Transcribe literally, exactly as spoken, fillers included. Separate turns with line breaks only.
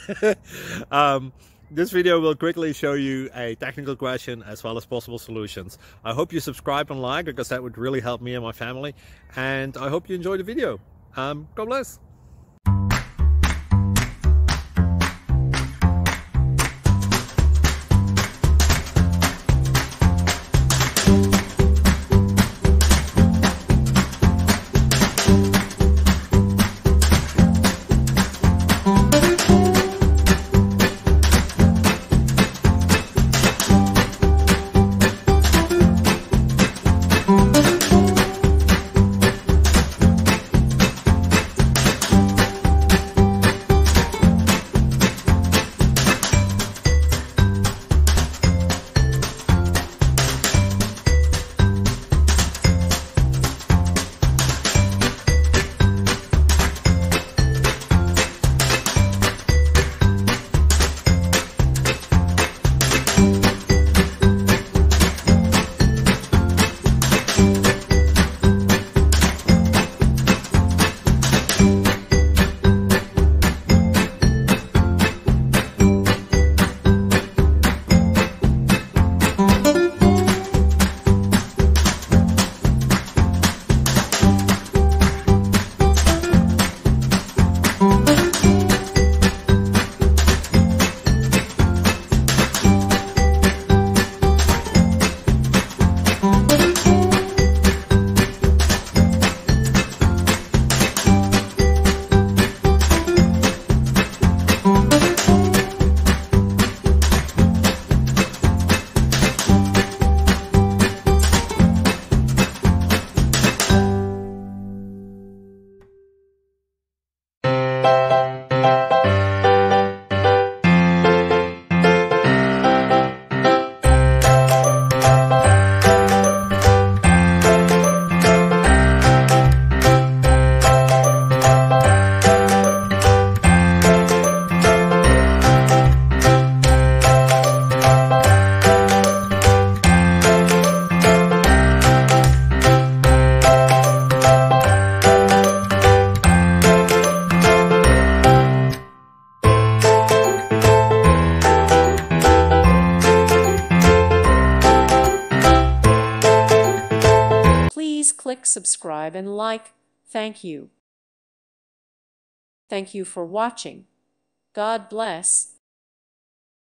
um, this video will quickly show you a technical question as well as possible solutions. I hope you subscribe and like, because that would really help me and my family. And I hope you enjoy the video. Um, God bless.
Please click subscribe and like. Thank you. Thank you for watching. God bless.